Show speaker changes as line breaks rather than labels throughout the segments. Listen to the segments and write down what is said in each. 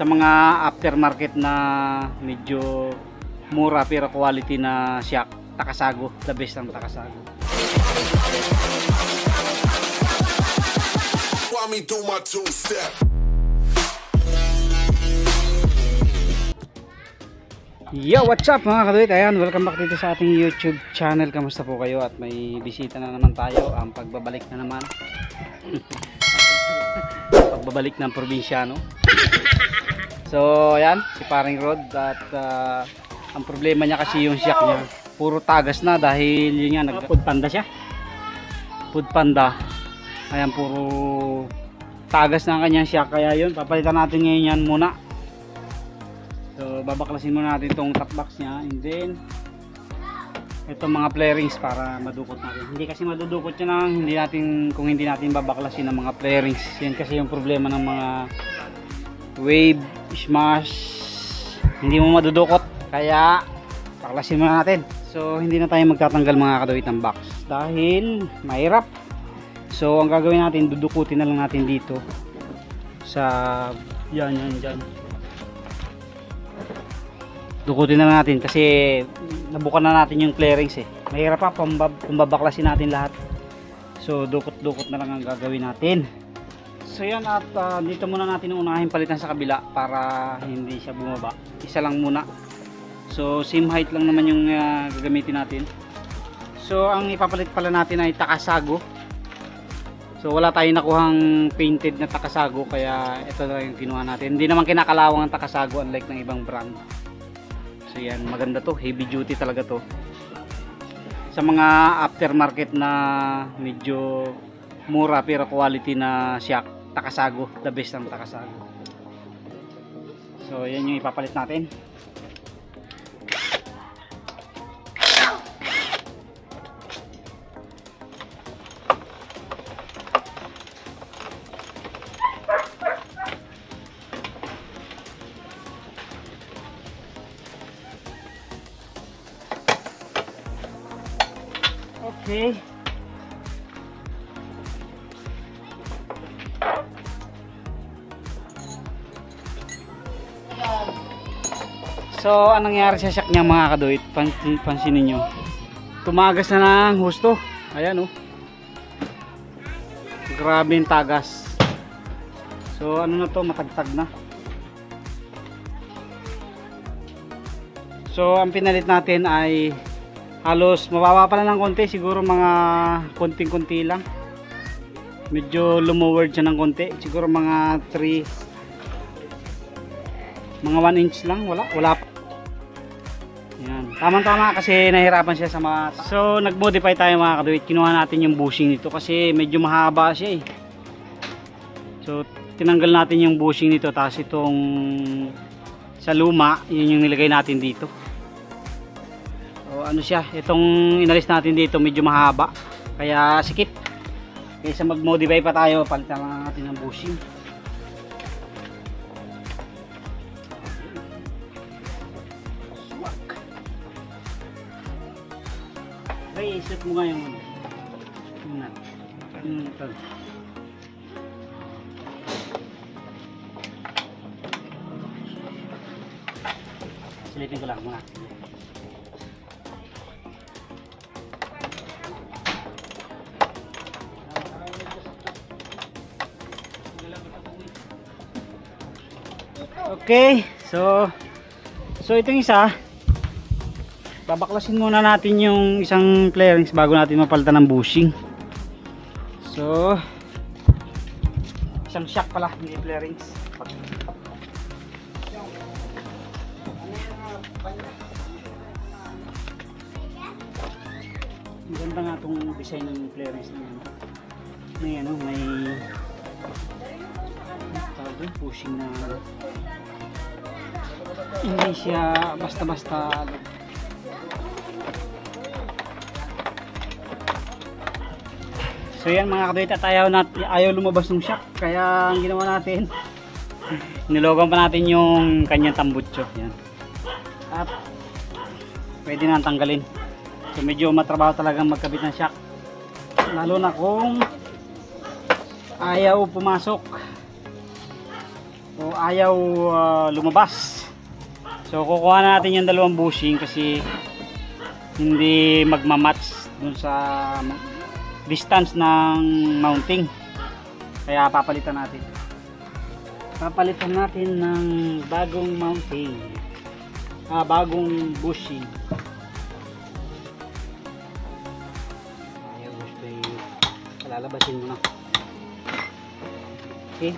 sa mga aftermarket na medyo mura pero quality na shock, Takasago, the best ang Takasago. Yo, what's up mga kaduit? Ayan, welcome back dito sa ating YouTube channel. Kamusta po kayo? At may bisita na naman tayo. Ang pagbabalik na naman. Pagbabalik ng probinsyano. So, ayan, si Paring Rod. At ang problema niya kasi yung shock niya. Puro tagas na dahil yun nga, nag-food panda siya. Food panda. Ayan, puro tagas na ang kanyang shock. Kaya yun, papalitan natin ngayon yan muna. So babaklasin muna natin itong top box nya, and then itong mga flarings para madukot natin. Hindi kasi madudukot yan kung hindi natin babaklasin ng mga flarings. Yan kasi yung problema ng mga wave, smash, hindi mo madudukot. Kaya baklasin muna natin. So hindi na tayo magtatanggal mga kaduit ng box dahil mahirap. So ang gagawin natin, dudukutin na lang natin dito sa yan. Dukutin na natin kasi nabukan na natin yung clearings eh. Mahirap pa kung babaklasin natin lahat. So dukot-dukot na lang ang gagawin natin. So yan, at dito muna natin unahin palitan sa kabila para hindi siya bumaba. Isa lang muna. So same height lang naman yung gagamitin natin. So ang ipapalit pala natin ay Takasago. So wala tayong nakuhang painted na Takasago, kaya ito lang yung kinuha natin. Hindi naman kinakalawang ang Takasago unlike ng ibang brand. So yan, maganda to, heavy duty talaga to. Sa mga aftermarket na medyo mura pero quality na shock, Takasago, the best ang Takasago. So yan yung ipapalit natin. Okay. So anong nangyari sa shock niya mga kaduit? Pansinin niyo. Tumagas na ng husto. Ayan oh. Grabe yung tagas. So ano na to, matagtag na. So ang pinalit natin ay halos mababa pa lang ng konti, siguro mga konting-konti lang. Medyo lumowered siya ng konti, siguro mga 1 inch lang, wala pa. Yan, tamang-tama kasi nahirapan siya sa mga. So nag-modify tayo mga kaduit, kinuha natin yung bushing nito kasi medyo mahaba siya eh. So tinanggal natin yung bushing nito, tapos itong sa luma, yun yung nilagay natin dito. O ano siya, itong inalis natin dito medyo mahaba, kaya sikip. Kaysa mag-modify pa tayo, palitan lang natin ng bushing. Okay, isip mo nga yung ito. Silipin ko lang mga. Okay, so itong isa, babaklasin muna natin yung isang flarings bago natin mapalitan ng bushing. So isang shock pala, hindi flarings. Maganda nga itong design ng flarings na yan. May bushing na hindi siya basta-basta. So yan mga kaduit, at ayaw lumabas ng shock, kaya ang ginawa natin, nilogan pa natin yung kanyang tambutso. Yan. At pwede na tanggalin. So medyo matrabaho talagang magkabit ng shock, lalo na kung ayaw pumasok. So ayaw lumabas. So kukuha natin yung dalawang bushing kasi hindi magmamatch dun sa distance ng mounting. Kaya papalitan natin. Papalitan natin ng bagong mounting. Bagong bushing. Ayaw gusto yung palalabasin mo na. Okay.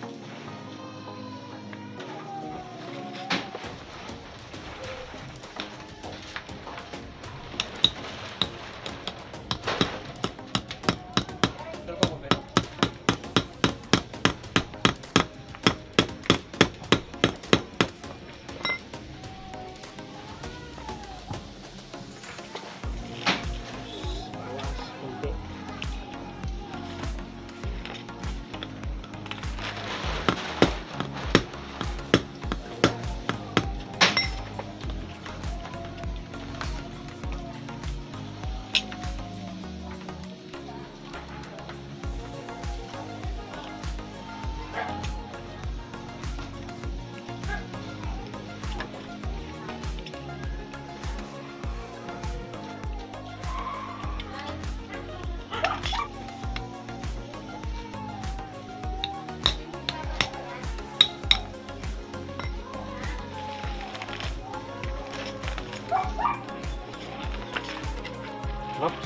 Oops.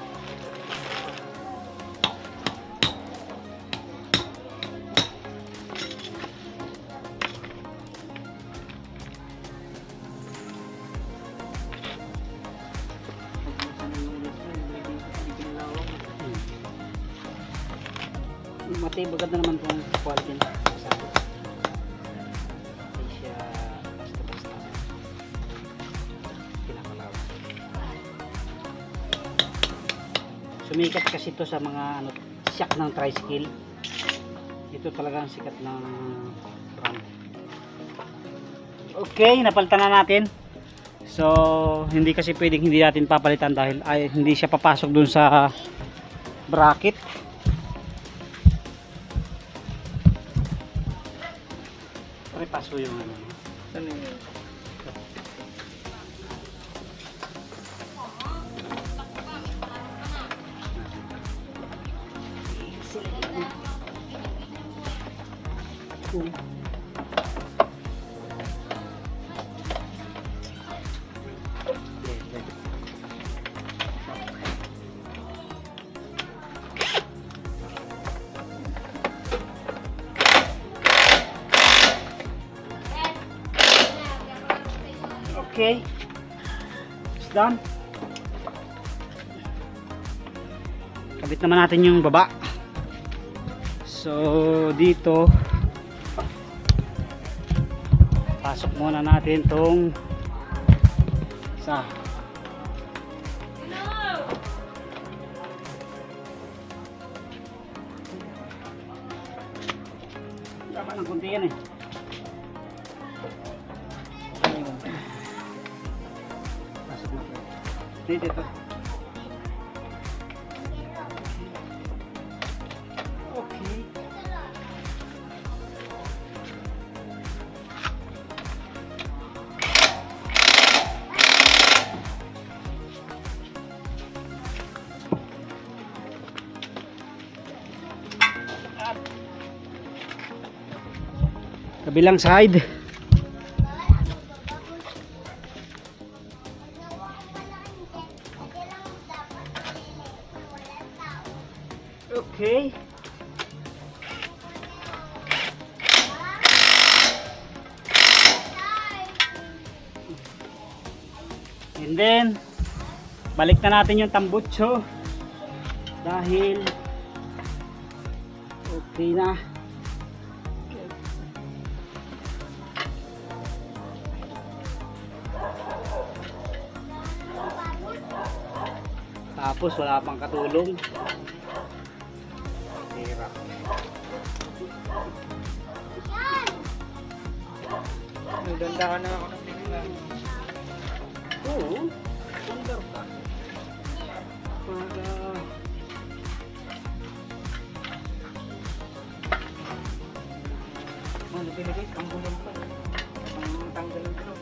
Matibagad na naman itong quality na sabi. Hindi siya basta-basta pinakalawa. Sumikat kasi ito sa mga shock ng tricycle. Ito talaga ang sikat ng brand. Okay, napalitan na natin. So hindi kasi pwedeng hindi natin papalitan dahil hindi siya papasok dun sa bracket. Paso yung ano. Ano yun? Okay, it's done. Kabit naman natin yung baba. So dito pasok muna natin tong isa. Tama ng konti yan eh. Dito. Okay. Kabilang side. Okay. And then balik na natin yung tambutso dahil okay na. Tapos wala pang katulong. Hirap. Naganda ka na ako ng tingnan. Oo. Sundar ka. Para ng lupin guys, ang gulong pa. Ang tanggal ng gulong.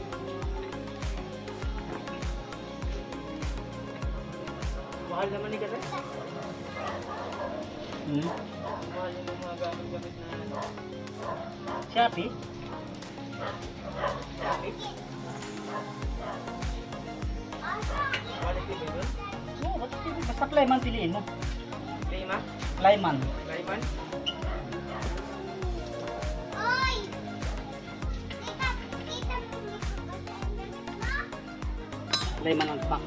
Mahal naman ni kasi. Mahal yung mga gamit-gamit na ano. Shopee? Shopee? Quality ba yun? Oo, basta Playman piliin mo. Playman? Playman. Playman? Playman ang pack.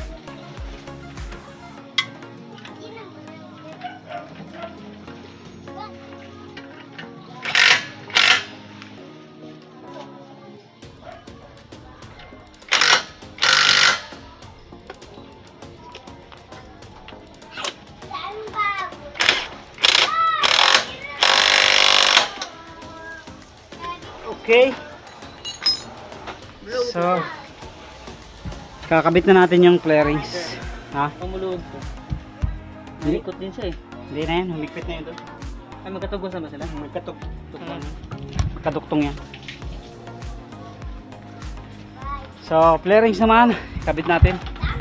Okay. So, kakabit na natin yung flarings. Ha?
Pamuluod ko. Malikot din siya eh.
Hindi na yan, humigpit na yun doon.
Ay, magkatugusan ba sila?
Magkaduktong yan. So, flarings naman, kabit natin.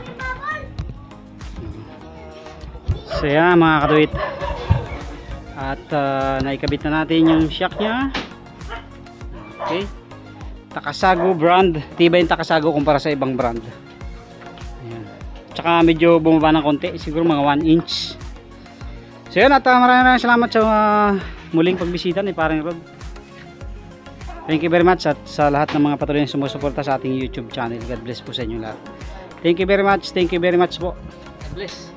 So yan mga katuwit. At naikabit na natin yung shock nya. Okay. Takasago brand. Tiba yung Takasago kumpara sa ibang brand. Ayan. Tsaka medyo bumaba ng konti. Siguro mga 1 inch. So yun. At maraming salamat sa muling pagbisita ni Paring Rod. Thank you very much. At sa lahat ng mga patuloy na sumusuporta sa ating YouTube channel. God bless po sa inyo lahat. Thank you very much. Thank you very much po.
God bless.